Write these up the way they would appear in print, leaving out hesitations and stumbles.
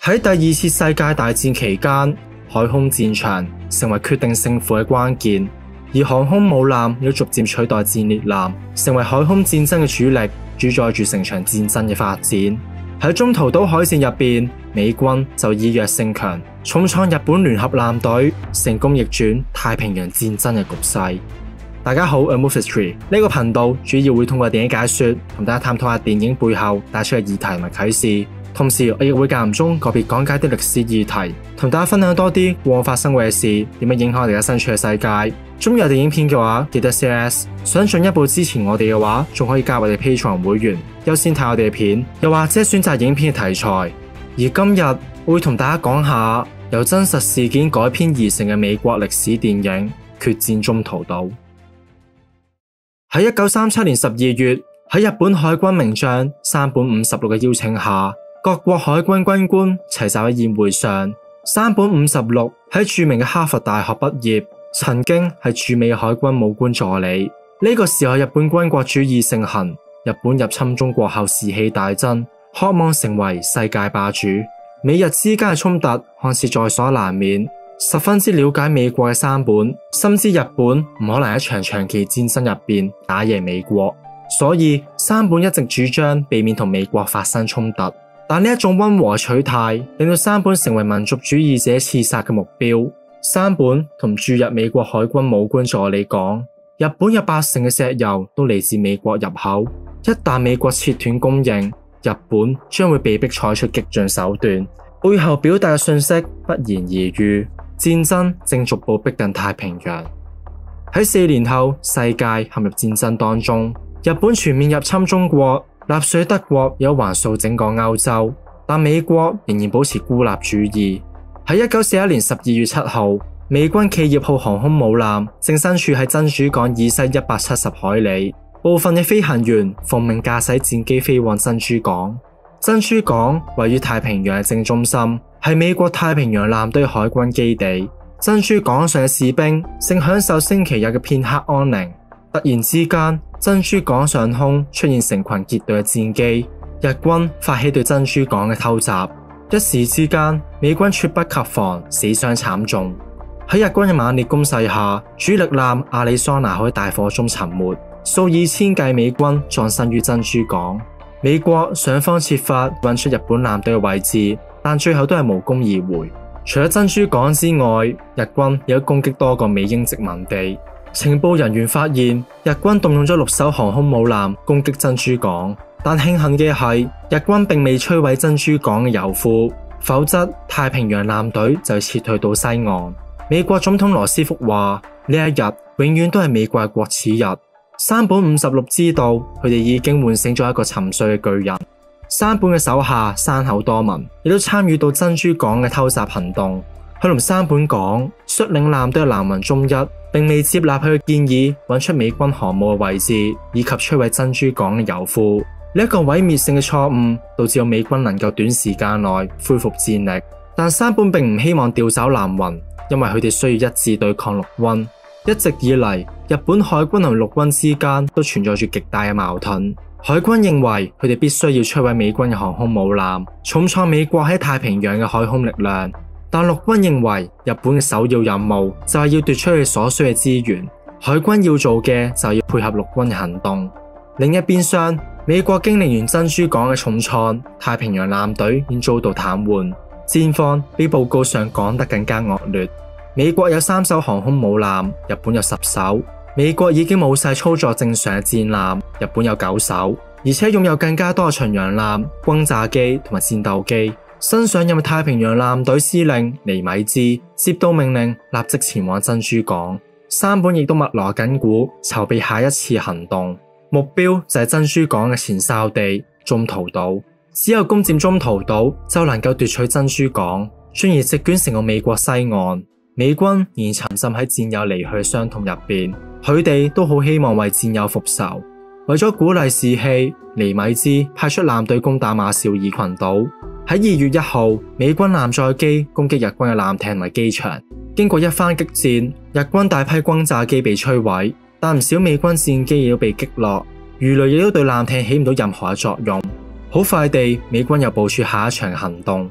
喺第二次世界大戰期間，海空戰場成為決定勝負嘅關鍵，而航空母艦要逐漸取代戰列艦，成為海空戰爭嘅主力，主宰住成場戰爭嘅發展。喺中途島海戰入邊，美軍就以弱勝強，重創日本聯合艦隊，成功逆轉太平洋戰爭嘅局勢。大家好，我係 Movie History 呢個頻道主要會通過電影解說，同大家探討下電影背後帶出嘅議題同埋啟示。同時，我亦會間唔中個別講解啲歷史議題，同大家分享多啲過往發生過嘅事，點樣影響我哋嘅身處嘅世界。中意我哋影片嘅話，記得 CLS。想進一步支持我哋嘅話，仲可以加入我哋 Patreon 會員，優先睇我哋嘅片，又或者選擇影片嘅題材。而今日我會同大家講下由真實事件改編而成嘅美國歷史電影《決戰中途島》。喺1937年12月，喺日本海軍名將山本五十六嘅邀請下，各國海軍軍官齊集喺宴會上。山本五十六喺著名嘅哈佛大學畢業，曾經係駐美海軍武官助理。呢個時候日本軍國主義盛行，日本入侵中國後士氣大增，渴望成為世界霸主。美日之間嘅衝突看似在所難免，十分之了解美國嘅山本深知日本唔可能喺一場長期戰爭入邊打贏美國，所以山本一直主張避免同美國發生衝突。但呢一種溫和取態令到山本成為民族主義者刺殺嘅目標。山本同駐日美國海軍武官助理講，日本有80%嘅石油都嚟自美國入口，一旦美國切斷供應，日本將會被迫採取激進手段。背後表達嘅信息不言而喻，戰爭正逐步逼近太平洋。喺4年後，世界陷入戰爭當中，日本全面入侵中國，納粹德國有橫掃整個歐洲，但美國仍然保持孤立主義。喺1941年12月7號，美軍企業號航空母艦正身處喺珍珠港以西170海里，部分嘅飛行員奉命駕駛戰機飛往珍珠港。珍珠港位於太平洋嘅正中心，係美國太平洋艦隊海軍基地。珍珠港上嘅士兵正享受星期日嘅片刻安寧，突然之間，珍珠港上空出現成群結隊嘅戰機，日軍發起對珍珠港嘅偷襲，一時之間，美軍猝不及防，死傷慘重。喺日軍嘅猛烈攻勢下，主力艦亞利桑那喺大火中沉沒，數以千計美軍葬身於珍珠港。美國想方設法揾出日本艦隊嘅位置，但最後都係無功而回。除咗珍珠港之外，日軍亦都攻擊多個美英殖民地。情報人員發現，日軍動用咗6艘航空母艦攻擊珍珠港，但慶幸嘅係，日軍並未摧毀珍珠港嘅油庫，否則太平洋艦隊就撤退到西岸。美國總統羅斯福話：呢一日永遠都係美國嘅國恥日。山本五十六知道佢哋已經喚醒咗一個沉睡嘅巨人。山本嘅手下山口多文亦都參與到珍珠港嘅偷襲行動。佢同山本講，率領艦隊嘅南雲忠一並未接納佢嘅建議，揾出美軍航母嘅位置以及摧毀珍珠港嘅油庫。呢一個毀滅性嘅錯誤導致美軍能夠短時間內恢復戰力，但山本並唔希望調走南雲，因為佢哋需要一致對抗陸軍。一直以嚟，日本海軍同陸軍之間都存在住極大嘅矛盾。海軍認為佢哋必須要摧毀美軍嘅航空母艦，重創美國喺太平洋嘅海空力量。但陸軍認為日本嘅首要任務就係要奪取佢所需嘅資源，海軍要做嘅就係要配合陸軍嘅行動。另一邊廂，美國經歷完珍珠港嘅重創，太平洋艦隊已經遭到癱瘓，戰況比報告上講得更加惡劣。美國有3艘航空母艦，日本有10艘。美國已經冇晒操作正常嘅戰艦，日本有9艘，而且擁有更加多嘅巡洋艦、轟炸機同埋戰鬥機。新上任嘅太平洋艦隊司令尼米茲接到命令，立即前往珍珠港。山本亦都密鑼緊鼓，籌備下一次行動，目標就係珍珠港嘅前哨地中途島。只有攻佔中途島，就能夠奪取珍珠港，進而席捲成個美國西岸。美軍仍然沉浸喺戰友離去嘅傷痛入邊，佢哋都好希望為戰友復仇。為咗鼓勵士氣，尼米茲派出艦隊攻打馬紹爾群島。喺2月1號，美軍艦載機攻擊日軍嘅艦艇同埋機場。經過一番激戰，日軍大批轟炸機被摧毀，但唔少美軍戰機亦都被擊落，魚雷亦都對艦艇起唔到任何嘅作用。好快地，美軍又部署下一場行動。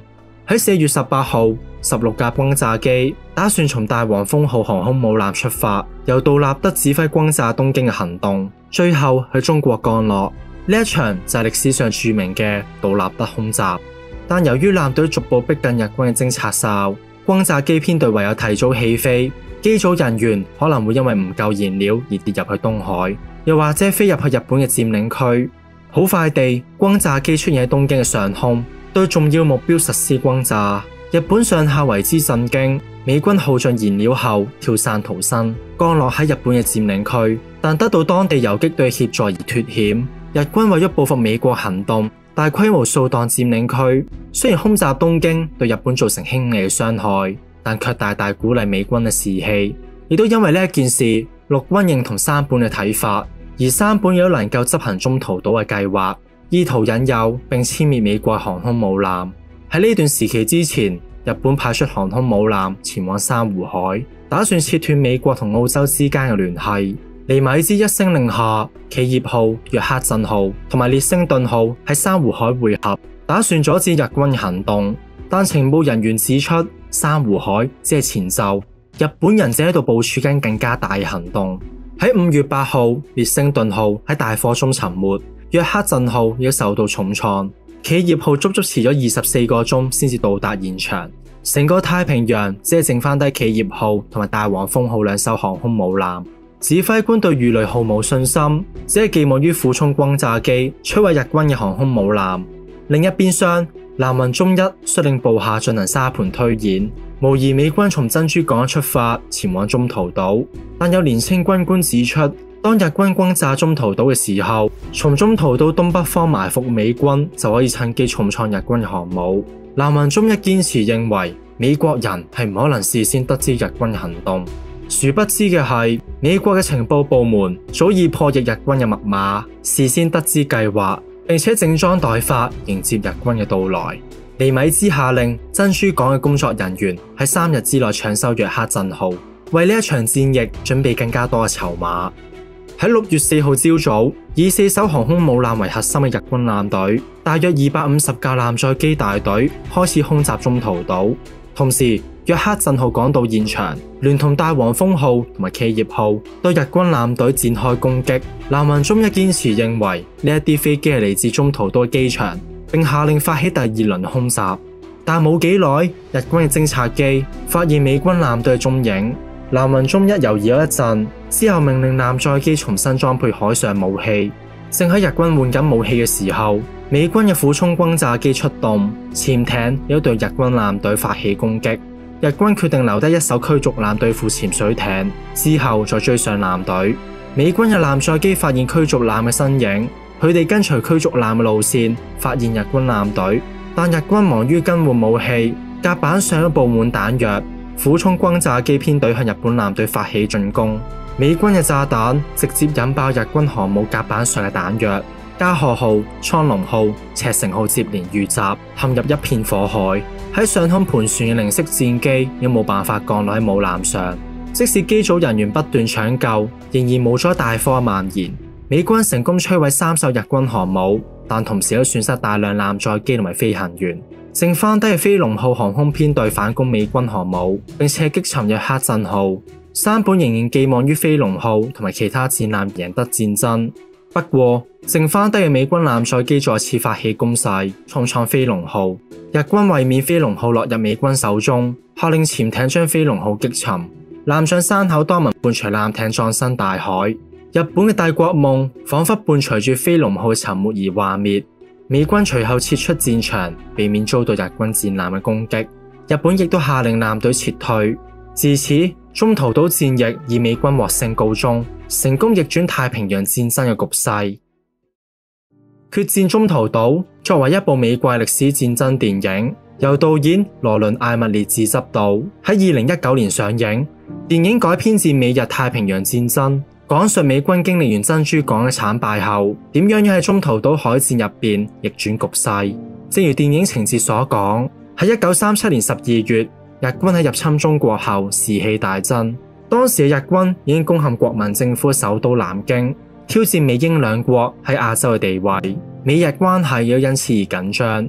喺4月18號，16架轟炸機打算從大黃蜂號航空母艦出發，由杜立德指揮轟炸東京嘅行動，最後喺中國降落。呢一場就係歷史上著名嘅杜立德空襲。但由於艦隊逐步逼近日軍嘅偵察哨，轟炸機編隊唯有提早起飛，機組人員可能會因為唔夠燃料而跌入去東海，又或者飛入去日本嘅佔領區。好快地，轟炸機出現喺東京嘅上空，對重要目標實施轟炸。日本上下為之震驚，美軍耗盡燃料後跳傘逃生，降落喺日本嘅佔領區，但得到當地游擊隊協助而脫險。日軍為咗報復美國行動，大規模掃蕩佔領區，雖然空襲東京對日本造成輕微嘅傷害，但卻大大鼓勵美軍嘅士氣。亦都因為呢一件事，陸軍認同山本嘅睇法，而山本亦都能夠執行中途島嘅計劃，意圖引誘並殲滅美國航空母艦。喺呢段時期之前，日本派出航空母艦前往珊瑚海，打算切斷美國同澳洲之間嘅聯繫。尼米茲一聲令下，企業號、約克鎮號同埋列星頓號喺珊瑚海匯合，打算阻止日軍行動。但情報人員指出，珊瑚海只係前奏，日本人正喺度部署緊更加大嘅行動。喺5月8號，列星頓號喺大火中沉沒，約克鎮號亦受到重創，企業號足足遲咗24個鐘先至到達現場。成個太平洋只係剩翻低企業號同埋大黃蜂號2艘航空母艦。指揮官對魚雷號冇信心，只係寄望於俯衝轟炸機摧毀日軍嘅航空母艦。另一邊廂，南雲忠一率領部下進行沙盤推演，模擬美軍從珍珠港出發前往中途島。但有年輕軍官指出，當日軍轟炸中途島嘅時候，從中途島東北方埋伏美軍就可以趁機重創日軍嘅航母。南雲忠一堅持認為美國人係唔可能事先得知日軍行動。殊不知嘅係，美國嘅情報部門早已破譯日軍嘅密碼，事先得知計劃，並且整裝待發迎接日軍嘅到來。尼米茲下令珍珠港嘅工作人員喺3日之內搶修約克鎮號，為呢一場戰役準備更加多嘅籌碼。喺6月4號朝早，以4艘航空母艦為核心嘅日軍艦隊，大約250架艦載機大隊開始空襲中途島，同時約克鎮號趕到現場，聯同大黃蜂號同埋企業號對日軍艦隊展開攻擊。南雲忠一堅持認為呢一啲飛機係嚟自中途島機場，並下令發起第2輪空襲。但冇幾耐，日軍嘅偵察機發現美軍艦隊嘅蹤影。南雲忠一猶豫咗一陣，之後命令艦載機重新裝配海上武器。正喺日軍換緊武器嘅時候，美軍嘅俯衝轟炸機出動，潛艇亦都對日軍艦隊發起攻擊。日軍決定留低1艘驅逐艦對付潛水艇，之後再追上艦隊。美軍嘅艦載機發現驅逐艦嘅身影，佢哋跟隨驅逐艦嘅路線，發現日軍艦隊，但日軍忙於更換武器，甲板上都佈滿彈藥。俯衝轟炸機編隊向日本艦隊發起進攻，美軍嘅炸彈直接引爆日軍航母甲板上嘅彈藥，加賀號、蒼龍號、赤城號接連遇襲，陷入一片火海。喺上空盤旋嘅零式戰機亦冇辦法降落喺母艦上，即使機組人員不斷搶救，仍然冇咗大火蔓延。美軍成功摧毀3艘日軍航母，但同時都損失大量艦載機同埋飛行員。剩翻低嘅飛龍號航空編隊反攻美軍航母，並且擊沉約克鎮號。山本仍然寄望於飛龍號同埋其他戰艦贏得戰爭。不過，剩翻低嘅美軍艦載機再次發起攻勢，重創飛龍號。日軍為免飛龍號落入美軍手中，下令潛艇將飛龍號擊沉。艦上山口當民伴隨艦艇葬身大海。日本嘅帝國夢仿佛伴隨住飛龍號沉沒而幻滅。美軍隨後撤出戰場，避免遭到日軍戰艦嘅攻擊。日本亦都下令艦隊撤退。自此，中途島戰役以美軍獲勝告終，成功逆轉太平洋戰爭嘅局勢。決戰中途島作為一部美國歷史戰爭電影，由導演羅倫艾默列治執導，喺2019年上映。電影改編自美日太平洋戰爭，講述美軍經歷完珍珠港嘅慘敗後，點樣喺中途島海戰入邊逆轉局勢。正如電影情節所講，喺1937年12月，日軍喺入侵中國後士氣大增。當時嘅日軍已經攻陷國民政府首都南京，挑戰美英兩國喺亞洲嘅地位，美日關係亦都因此而緊張。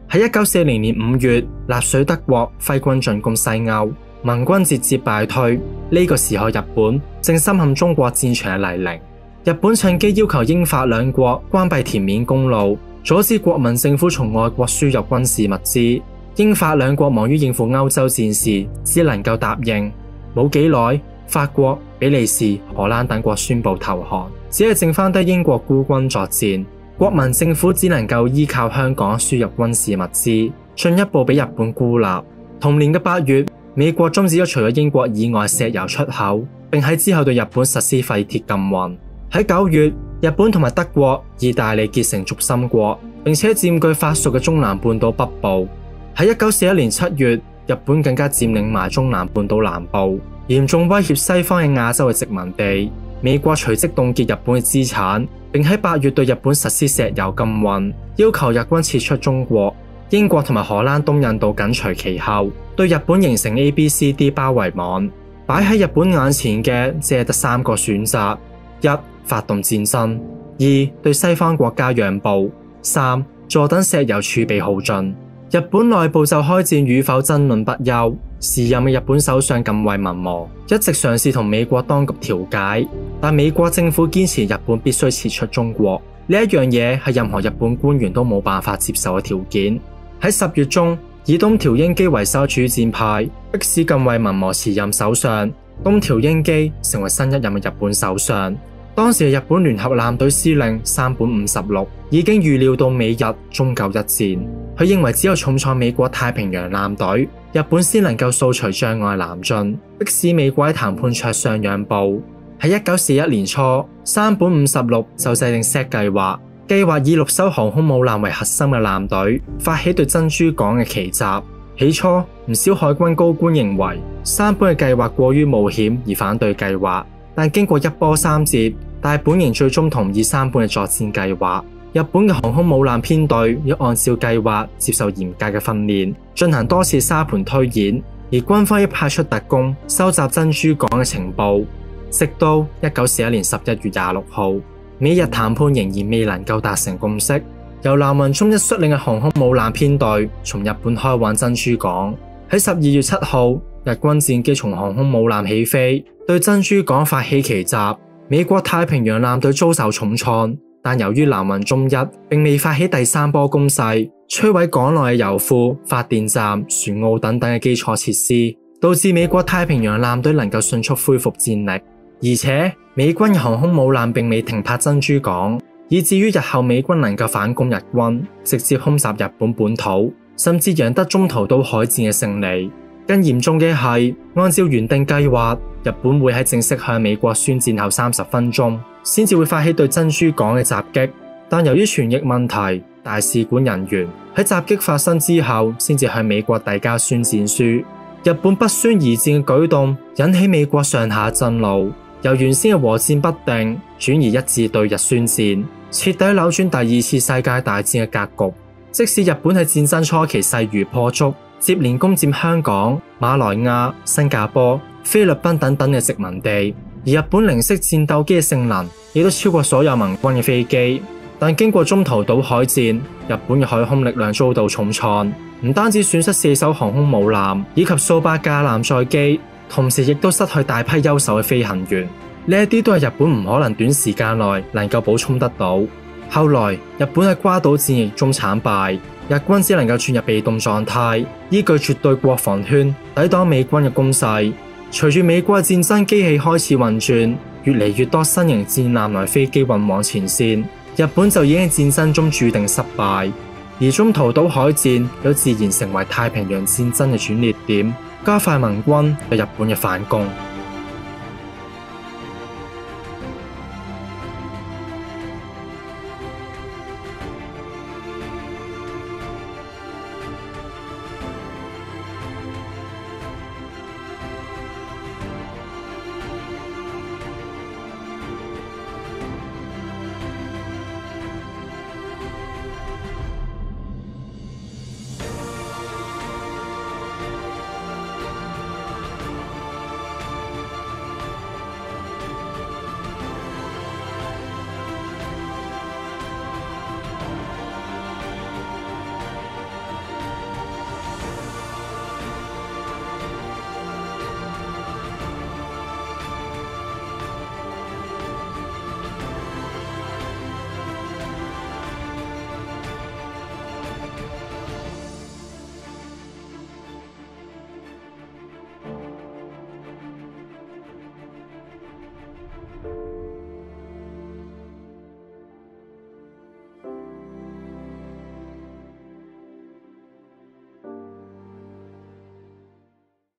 喺1940年5月，納粹德國揮軍進攻西歐，盟軍節節敗退。呢個時候，日本正深陷中國戰場嘅泥濘。日本趁機要求英法兩國關閉滇緬公路，阻止國民政府從外國輸入軍事物資。英法兩國忙於應付歐洲戰事，只能夠答應。冇幾耐，法國、比利時、荷蘭等國宣布投降，只係剩翻低英國孤軍作戰。國民政府只能夠依靠香港輸入軍事物資，進一步俾日本孤立。同年嘅8月，美國終止咗除咗英國以外石油出口，並喺之後對日本實施廢鐵禁運。喺9月，日本同埋德國、意大利結成軸心國，並且佔據法屬嘅中南半島北部。喺1941年7月，日本更加佔領埋中南半島南部，嚴重威脅西方嘅亞洲嘅殖民地。美國隨即凍結日本嘅資產，並喺8月對日本實施石油禁運，要求日軍撤出中國。英國同埋荷蘭東印度緊隨其後，對日本形成 ABCD 包圍網。擺喺日本眼前嘅只係得3個選擇：一、發動戰爭；二、對西方國家讓步；三、坐等石油儲備耗盡。日本內部就開戰與否爭論不休。時任嘅日本首相近衛文麿一直嘗試同美國當局調解，但美國政府堅持日本必須撤出中國。呢一樣嘢係任何日本官員都冇辦法接受嘅條件。喺10月中，以東條英機為首主戰派迫使近衛文麿辭任首相，東條英機成為新一任嘅日本首相。當時嘅日本聯合艦隊司令山本五十六已經預料到美日終究一戰，佢認為只有重創美國太平洋艦隊，日本先能夠掃除障礙南進，迫使美國喺談判桌上讓步。喺1941年初，山本五十六就制定 SET 計劃，計劃以6艘航空母艦為核心嘅艦隊發起對珍珠港嘅奇襲。起初，唔少海軍高官認為山本嘅計劃過於冒險而反對計劃，但經過一波三折，大本營最終同意山本嘅作戰計劃。日本嘅航空母艦編隊要按照計劃接受嚴格嘅訓練，進行多次沙盤推演，而軍方亦派出特工收集珍珠港嘅情報。直到1941年11月26號，美日談判仍然未能夠達成共識。由南雲忠一率領嘅航空母艦編隊從日本開往珍珠港。喺12月7號，日軍戰機從航空母艦起飛，對珍珠港發起奇襲。美國太平洋艦隊遭受重創，但由於南雲忠一並未發起第3波攻勢，摧毀港內嘅油庫、發電站、船澳等等嘅基礎設施，導致美國太平洋艦隊能夠迅速恢復戰力。而且美軍嘅航空母艦並未停泊珍珠港，以至於日後美軍能夠反攻日軍，直接空襲日本本土，甚至贏得中途島海戰嘅勝利。更嚴重嘅係，按照原定計劃，日本會喺正式向美國宣戰後30分鐘，先至會發起對珍珠港嘅襲擊。但由於傳譯問題，大使館人員喺襲擊發生之後，先至向美國遞交宣戰書。日本不宣而戰嘅舉動，引起美國上下震怒，由原先嘅和戰不定，轉移一致對日宣戰，徹底扭轉第2次世界大戰嘅格局。即使日本喺戰爭初期勢如破竹，接連攻佔香港、馬來亞、新加坡、菲律賓等等嘅殖民地，而日本零式戰鬥機嘅性能亦都超過所有盟軍嘅飛機。但經過中途島海戰，日本嘅海空力量遭到重創，唔單止損失4艘航空母艦以及數百架艦載機，同時亦都失去大批優秀嘅飛行員。呢一啲都係日本唔可能短時間內能夠補充得到。後來日本喺瓜島戰役中慘敗，日軍只能夠轉入被動狀態，依據絕對國防圈抵擋美軍嘅攻勢。隨住美國嘅戰爭機器開始運轉，越嚟越多新型戰艦來飛機運往前線，日本就已經喺戰爭中注定失敗。而中途島海戰又自然成為太平洋戰爭嘅轉捩點，加快盟軍對日本嘅反攻。